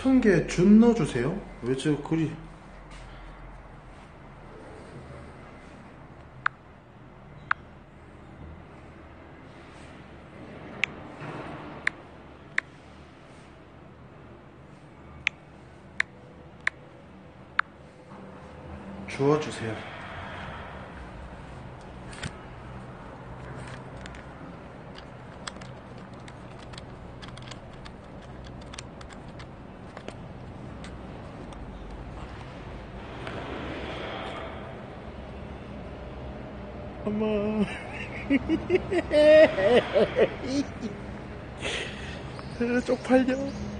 청개 준 넣어주세요. 왜 저 글이 주워주세요. 엄마 쪽팔려.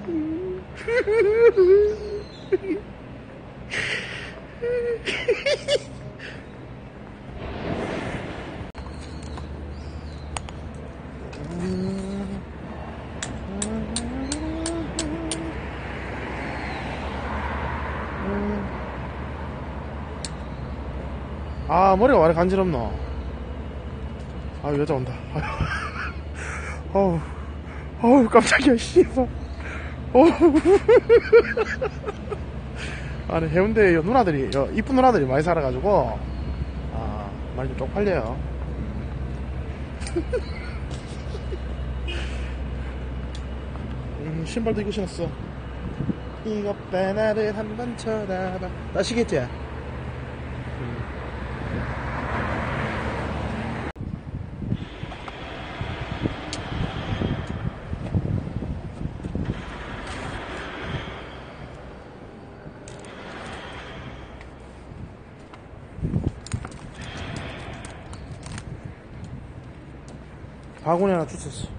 아, 머리가 왜 간지럽노? 아, 여자 온다. 어우, 깜짝이야, 씨발. 아니, 해운대에 누나들이, 이쁜 누나들이 많이 살아가지고, 아, 많이 좀 쪽팔려요. 신발도 이거 신었어. 이거 빼나를 한번 쳐다봐. 아시겠지? 바구니 하나 주셨어.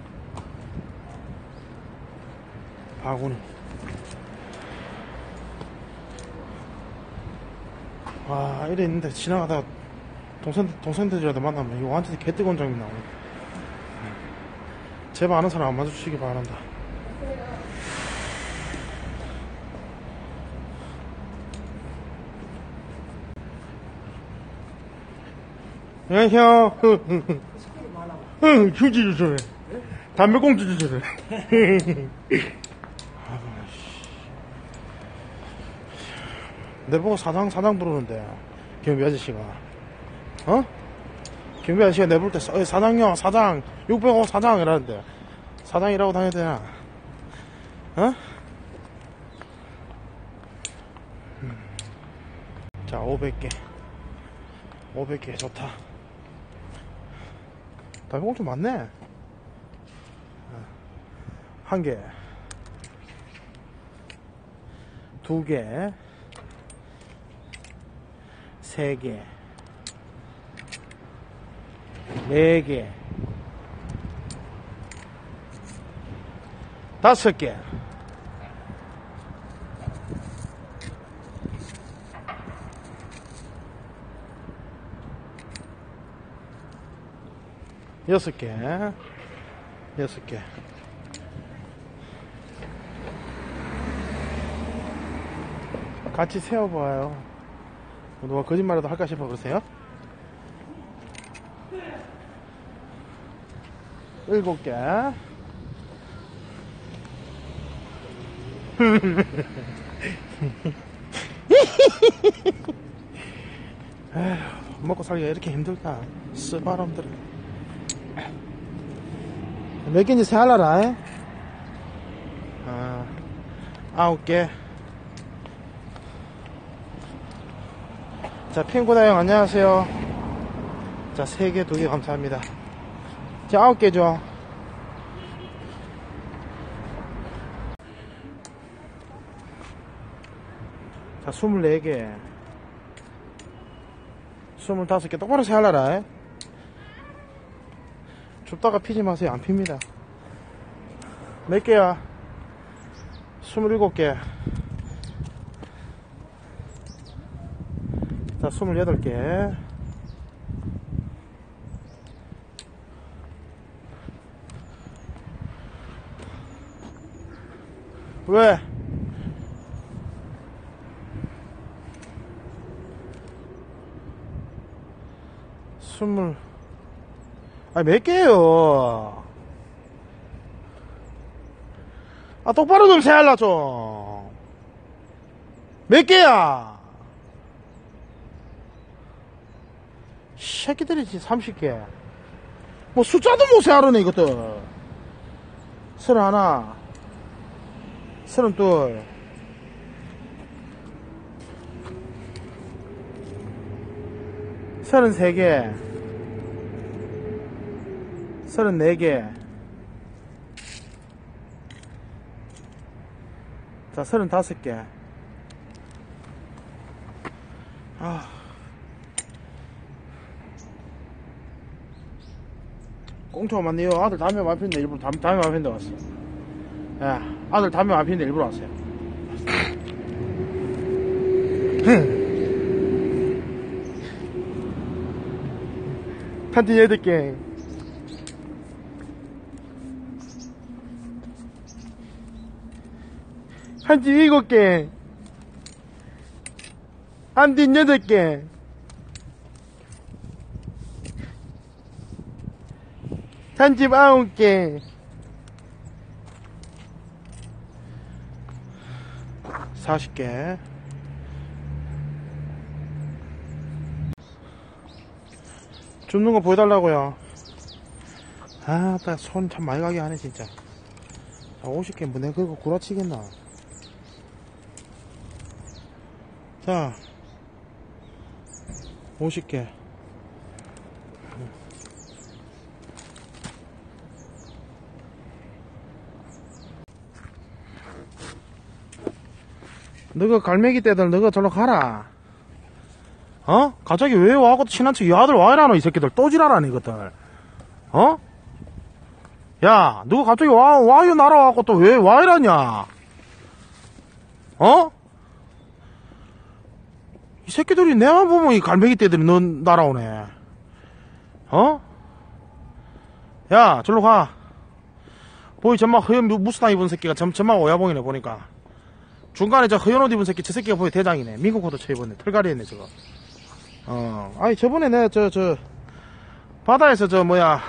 바구니. 와, 이래 있는데 지나가다가 동생들이라도 만나면 이거 완전히 개뜨거운 장면 나오네. 제발 아는 사람 안 마주치기 바란다. 야, 형. 휴지 주소래. 담배꽁초 주소래. 내보고 사장 부르는데, 경비 아저씨가. 경비 아저씨가 내 부를 때, 사장요, 사장, 605 사장 이라는데, 사장이라고 다녀야 되나? 자, 500개. 500개 좋다. 담배꽁초 많네. 1개, 2개, 3개, 4개, 5개, 6개, 6개. 같이 세워봐요. 누가 거짓말이라도 할까 싶어 그러세요? 7개. 에휴, 먹고 살기가 이렇게 힘들다. 쓰바람들은. 몇 개인지 세알라라. 9개. 자, 핑구다형 안녕하세요. 자, 3개, 2개 감사합니다. 자, 9개죠. 자, 24개. 25개. 똑바로 세알라라. 줍다가 피지 마세요. 안 핍니다. 몇 개야? 27개. 자, 28개. 왜? 아니, 몇 개요? 아, 똑바로 좀 세할라, 좀. 몇 개야? 새끼들이 30개. 뭐 숫자도 못 세하려네 이것들. 31, 32, 33개, 34개, 자 35개. 꽁초가 맞네요. 아들 담배 안 피는데 일부러 담배 안 피는데 왔어. 야, 아들 담배 안 피는데 일부러 왔어요. 한팀 8개. 한팀 7개. 한팀 8개. 한팀 9개. 40개. 줍는 거 보여달라고요. 아, 나 손 참 많이 가게 하네 진짜. 50개 뭐 내가 그거 구라치겠나. 자 50개. 너가 갈매기 떼들 너가 절로 가라. 어? 갑자기 왜 와고 친한 척 아들 와 이라노 이 새끼들. 또 지랄하네 이것들. 어? 야 너가 갑자기 와요 날아와고 또 왜 와 이러냐. 어? 이 새끼들이 내만 보면 이 갈매기 떼들이 너 날아오네. 어? 야 절로 가. 보이 전막 허연 무스탕 입은 새끼가 전막 오야봉이네 보니까. 중간에 저 허연 옷 입은 새끼 저 새끼가 보이 대장이네. 미국 코트 쳐 입었네. 털갈이 했네 저거. 아니 저번에 내가 저 바다에서 저 뭐야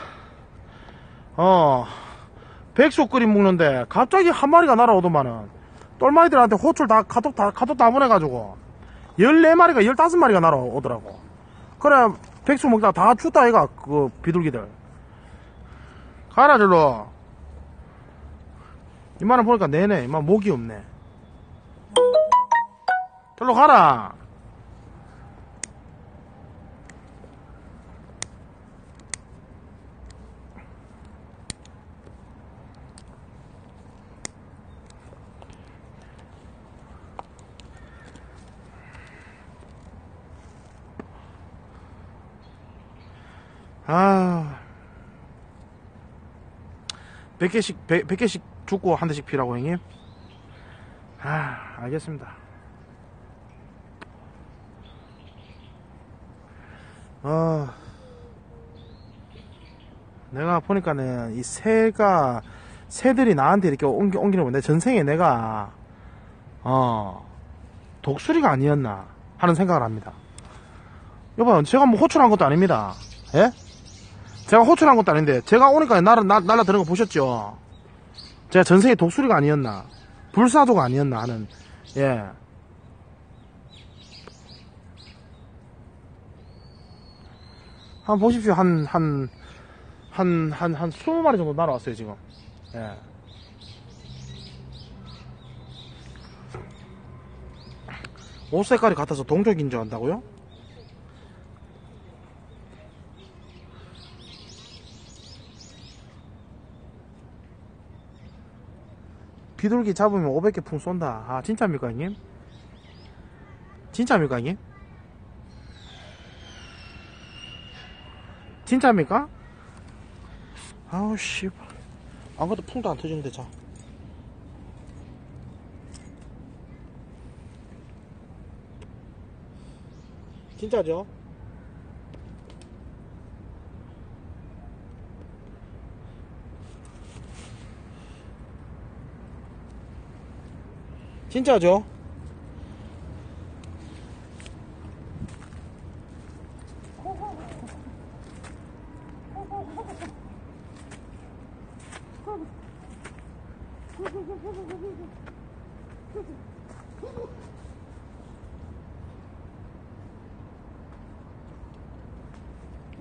백숙 끓이 먹는데 갑자기 한 마리가 날아오더만은 똘마이들한테 호출 다 카톡 다 보내가지고 14마리가 15마리가 날아오더라고. 그래 백숙 먹다가 다 죽다 얘가 그 비둘기들. 가라 절로. 이만은 보니까 내네. 이만 목이 없네. 절로 가라. 아, 100개씩 죽고 한 대씩 피라고 형님? 알겠습니다. 내가 보니까는 이 새들이 나한테 이렇게 옮기는 거 내 전생에 내가 독수리가 아니었나 하는 생각을 합니다. 여보, 제가 뭐 호출한 것도 아닙니다. 예? 제가 호출한 것도 아닌데 제가 오니까 날라드는 거 보셨죠? 제가 전생에 독수리가 아니었나 불사조가 아니었나 하는. 예. 한번 보십시오. 한 20마리 정도 날아왔어요 지금. 예. 옷 색깔이 같아서 동족인 줄 안다고요? 비둘기 잡으면 500개 풍 쏜다. 진짜입니까 형님? 진짜입니까 형님? 진짜입니까? 아우 씨발 아무것도 풍도 안 터지는데. 자 진짜죠? 진짜죠?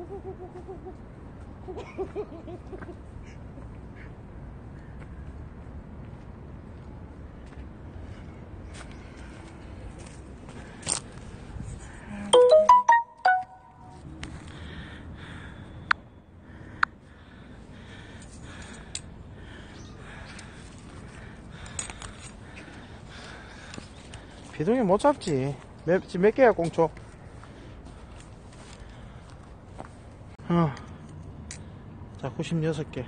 비둥이 못 잡지. 지금 몇 개야, 꽁초? 자, 96개.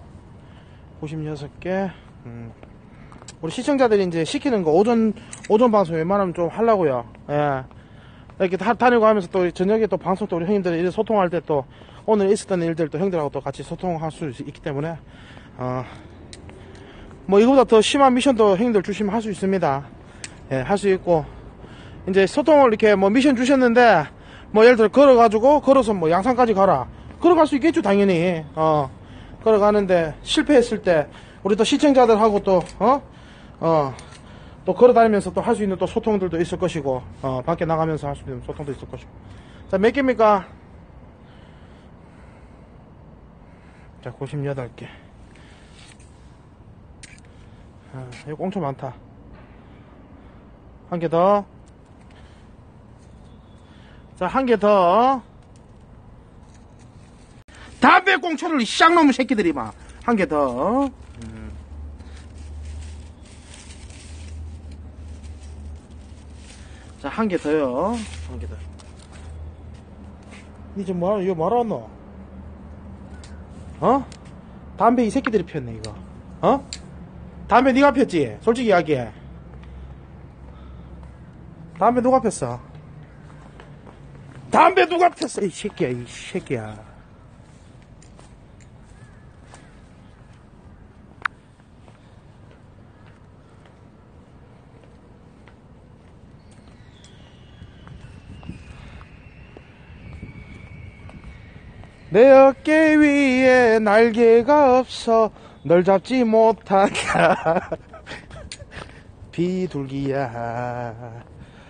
96개. 우리 시청자들이 이제 시키는 거 오전 방송 웬만하면 좀 하려고요. 예. 이렇게 다니고 하면서 또 저녁에 또 방송 또 우리 형님들 이렇게 소통할 때 또 오늘 있었던 일들 또 형들하고 또 같이 소통할 수 있기 때문에, 뭐 이거보다 더 심한 미션도 형님들 주시면 할 수 있습니다. 예, 할 수 있고, 이제 소통을 이렇게 뭐 미션 주셨는데, 뭐 예를 들어 걸어서 뭐 양산까지 가라. 걸어갈 수 있겠죠, 당연히. 걸어가는데 실패했을 때, 우리 또 시청자들하고 또, 또 걸어다니면서 또 할 수 있는 또 소통들도 있을 것이고, 밖에 나가면서 할 수 있는 소통도 있을 것이고. 자, 몇 개입니까? 자, 98개. 이거 꽁초 많다. 한 개 더. 자, 한 개 더. 담배 꽁초를 쌍놈의 새끼들이 막. 한 개 더. 자, 한 개 더요. 한 개 더. 니 지금 이거 뭐하러 왔노? 담배 이 새끼들이 피웠네, 이거. 담배 니가 피웠지? 솔직히 이야기해. 담배 누가 폈어? 담배 누가 폈어? 이 새끼야, 이 새끼야. 내 어깨 위에 날개가 없어 널 잡지 못한다. 비둘기야,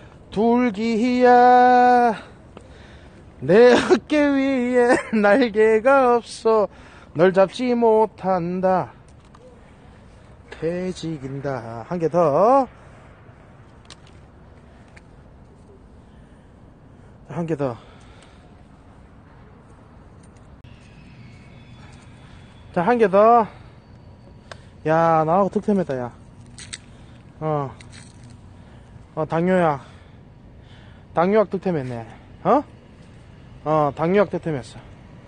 둘기야, 내 어깨 위에 날개가 없어 널 잡지 못한다. 퇴직인다. 한 개 더. 한 개 더. 자, 한 개 더. 야, 나하고 득템했다, 야. 당뇨약. 당뇨약 득템했네. 당뇨약 득템했어.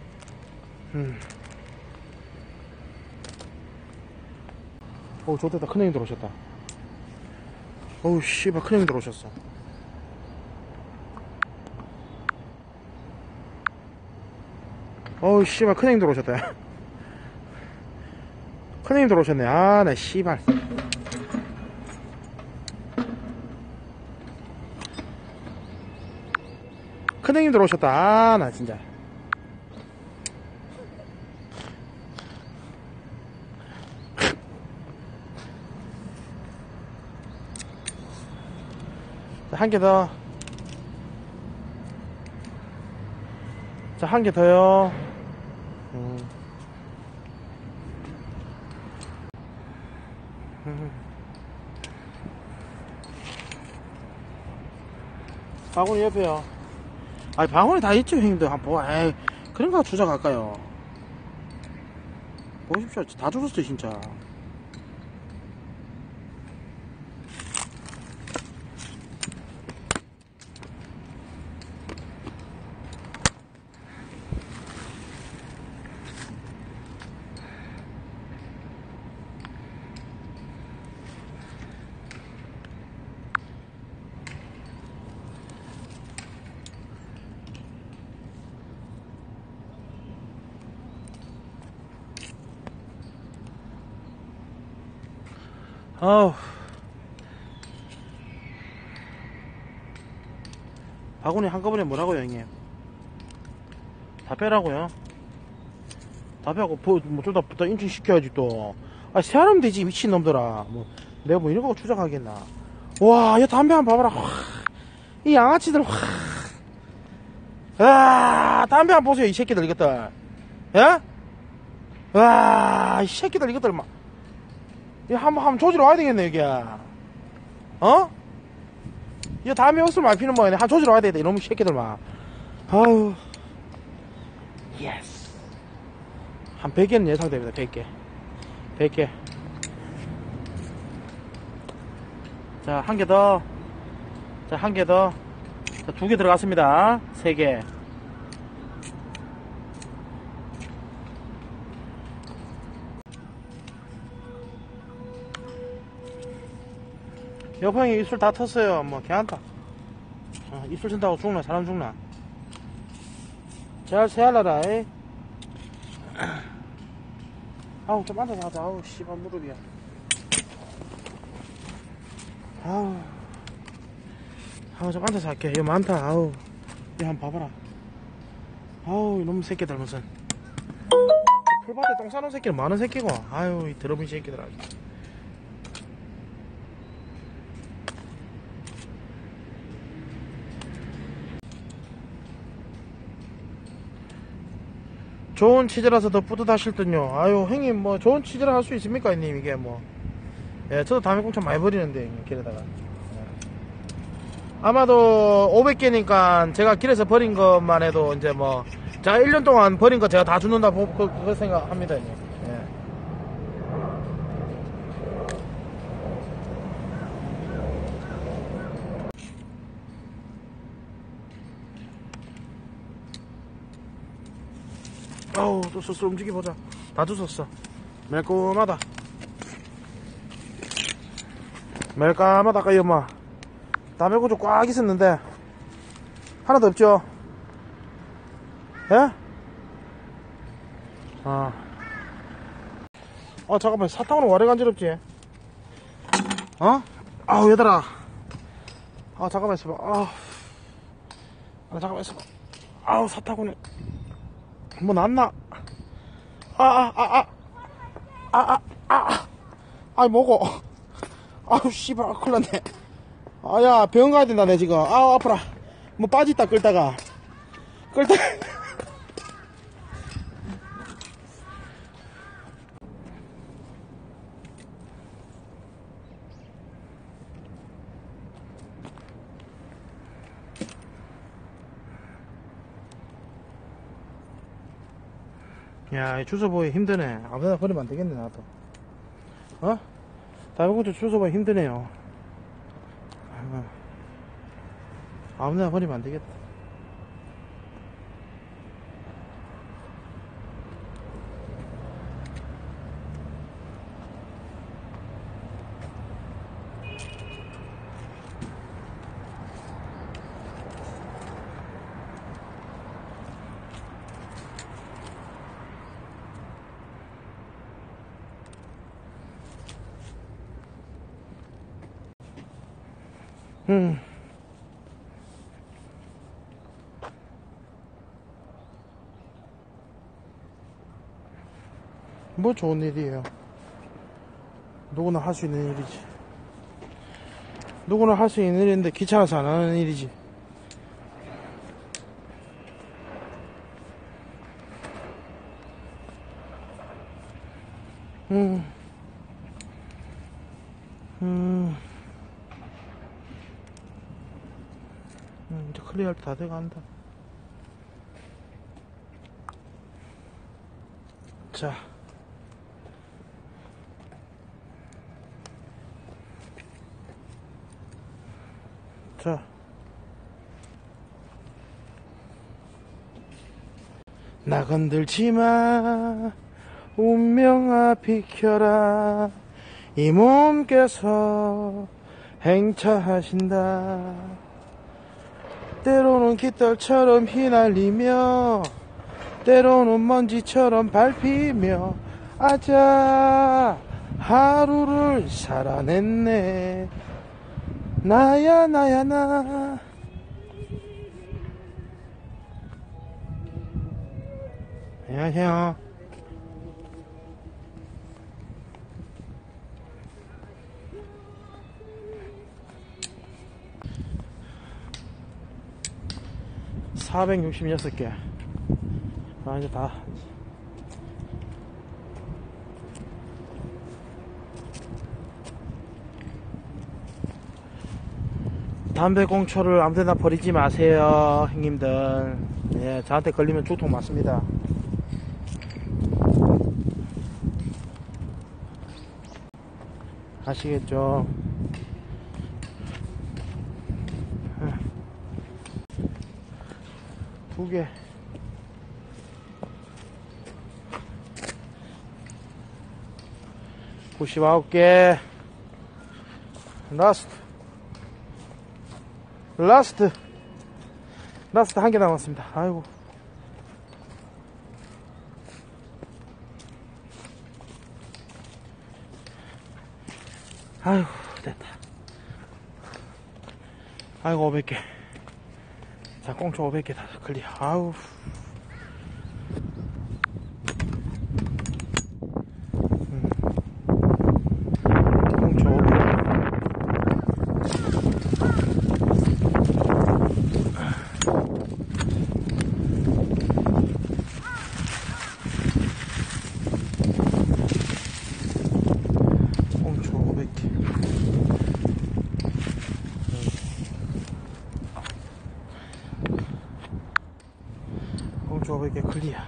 어우, 좋겠다. 큰형님 들어오셨다. 어우, 씨발, 큰형님 들어오셨어. 어우, 씨발, 큰형님 들어오셨다, 야. 큰형님 들어오셨네. 아, 나 씨발. 큰형님 들어오셨다. 아, 나 진짜. 한 개 더. 자, 한 개 더요. 바구니 옆에요. 아니, 바구니 다 있죠, 형님들. 한번 에이, 그런 거 주작할까요? 보십시오. 다 죽었어요, 진짜. 아우, 바구니 한꺼번에 뭐라고요, 형님? 다 빼라고요? 다 빼고 뭐 좀 더 인증시켜야지 또. 아, 세하면 되지, 미친놈들아. 뭐 내가 뭐 이런 거 추적하겠나. 와, 이 담배 한번 봐봐라. 이 양아치들. 아, 담배 한 보세요, 이 새끼들, 이것들. 예? 와, 이 새끼들, 이것들, 막. 이거 한번 조지러 와야 되겠네, 이게. 어? 이거 담배 없으면 많이 피는 모양이네. 한 조지러 와야 되겠다, 이놈의 새끼들, 막. 아우. 예스. 한 100개는 예상됩니다, 100개. 100개. 자, 한 개 더. 자, 한 개 더. 자, 2개 들어갔습니다. 3개. 여포형이 입술 다 텄어요. 뭐, 괜찮다. 입술 튼다고 죽나? 사람 죽나? 잘 세알라라, 이. 아우, 좀 앉아서 하자. 아우, 씨발, 무릎이야. 아우, 좀 앉아서 할게. 이거 많다. 아우, 이거 한번 봐봐라. 아우, 이놈 새끼들, 무슨. 풀밭에 똥 싸놓은 새끼는 많은 새끼고. 아유, 이 더러운 새끼들 아주. 좋은 치즈라서 더 뿌듯하실 듯요. 아유, 형님, 뭐, 좋은 치즈라 할 수 있습니까, 형님, 이게 뭐. 예, 저도 담배 꽁초 많이 버리는데, 길에다가. 예. 아마도 500개니까 제가 길에서 버린 것만 해도 이제 뭐, 제가 1년 동안 버린 거 제가 다 죽는다, 그 생각합니다, 형님. 예. 아우, 또 슬슬 움직여보자. 다 주웠어. 매콤하다. 매콤하다, 까이 엄마. 담배꽁초 꽉 있었는데, 하나도 없죠? 예? 잠깐만, 사탕으로 와래 간지럽지? 아우, 얘들아. 잠깐만 있어봐. 잠깐만 있어봐. 아우, 사탕으로. 뭐 났나? 뭐고? 아우, 씨발, 큰일 났네. 야, 병원 가야 된다, 내 지금. 아우, 아파라. 뭐 빠졌다, 끌다가. 야, 이 주워 보기 힘드네. 아무데나 버리면 안 되겠네, 나도. 담배꽁초 주워 보기 힘드네요. 아무데나 버리면 안 되겠다. 뭐 좋은 일이에요. 누구나 할 수 있는 일이지. 누구나 할 수 있는 일인데 귀찮아서 안 하는 일이지. 이제 클리어할 때 다 돼간다. 자. 나 건들지마 운명아 비켜라 이 몸께서 행차하신다. 때로는 깃털처럼 휘날리며 때로는 먼지처럼 밟히며 아자 하루를 살아냈네. 나야 나. 안녕하세요. 466개. 아, 이제 다. 담배 꽁초를 아무데나 버리지 마세요, 형님들. 예, 저한테 걸리면 두통 맞습니다. 아시겠죠? 두 개. (99) 개. 라스트 한 개 남았습니다. 아이고. 아이고, 됐다. 아이고, 500개. 자, 꽁초 500개 다 클리어. 아우. 꽁초 500개. 꽁초 500개. 꽁초 500개 클리어.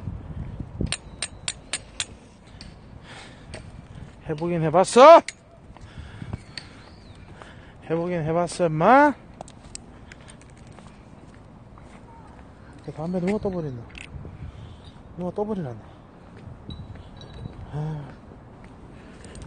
해보긴 해봤어, 마. 담배 누가 떠버렸나? 누가 떠버리놨네.